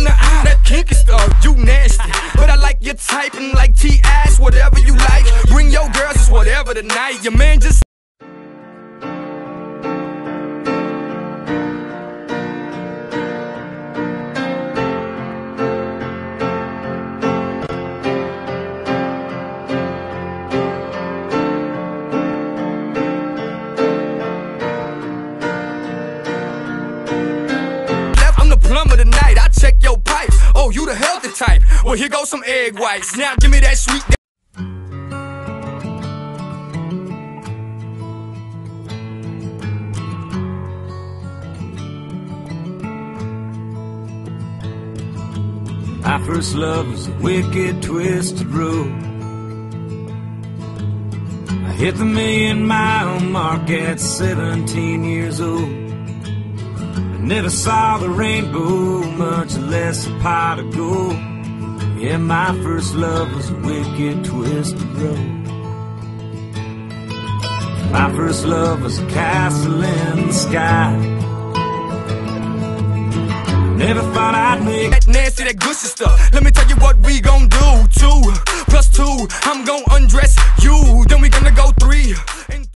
the eye, that kinky stuff, you nasty. But I like your type and like T-ass, whatever you like. Bring your girls, it's whatever tonight. Your man just plumber tonight, I check your pipes. Oh, you the healthy type. Well, here goes some egg whites. Now give me that sweet. My first love was a wicked, twisted road. I hit the million-mile mark at 17 years old. Never saw the rainbow, much less a pot of gold. Yeah, my first love was a wicked, twisted road. My first love was a castle in the sky. Never thought I'd make that nasty, that gushy stuff. Let me tell you what we gon' do. 2 plus 2, I'm gon' undress you. Then we gonna go 3.